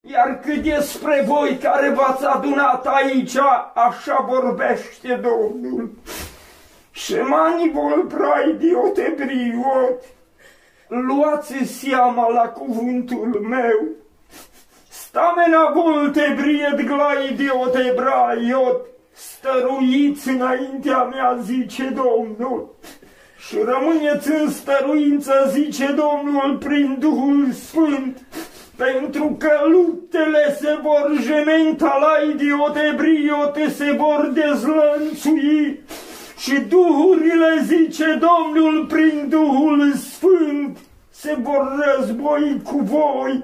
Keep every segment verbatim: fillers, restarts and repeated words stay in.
Iar cât despre voi care v-ați adunat aici, așa vorbește Domnul. Șemanii vol prai diotebriot, luați seama la cuvântul meu. Stamena volte briet glai diotebraiot, stăruiți înaintea mea, zice Domnul. Și rămâneți în stăruință, zice Domnul, prin Duhul Sfânt, pentru că luptele se vor gementa la idiotebriote, se vor dezlănțui și duhurile, zice Domnul, prin Duhul Sfânt, se vor război cu voi.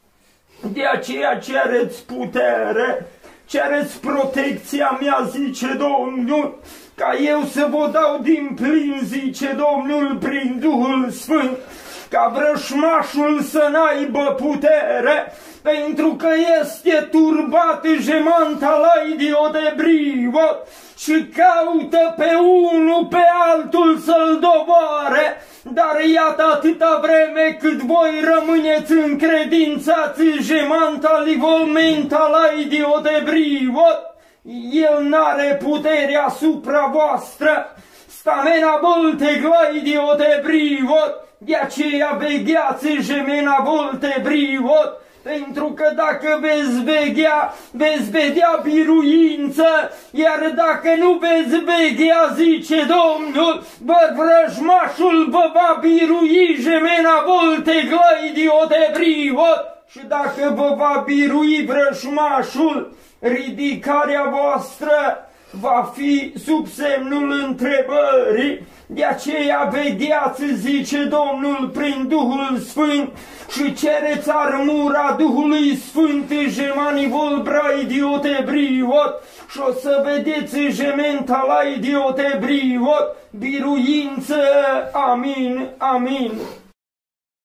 De aceea cereți putere, cereți protecția mea, zice Domnul, ca eu să vă dau din plin, zice Domnul, prin Duhul Sfânt, ca vrășmașul să n-aibă putere, pentru că este turbat gemanta la idiotebriot și caută pe unul pe altul să-l doboare. Dar iată, atâta vreme cât voi rămâneți încredințați gemanta livolmenta la idiotebriot, el n-are putere asupra voastră. Stamena volte glai diotebriot, de aceea vegheați gemena volte briot, pentru că dacă veți veghea, veți vedea biruință, iar dacă nu veți veghea, zice Domnul, vă vrăjmașul vă va birui gemena volte glai diotebriot, și dacă vă va birui vrăjmașul, ridicarea voastră va fi sub semnul întrebării. De aceea vegheați, zice Domnul, prin Duhul Sfânt și cereți armura Duhului Sfânt, gemanii volbrai diotebriot, și o să vedeți gementa la idiotebriot, biruință. Amin, amin.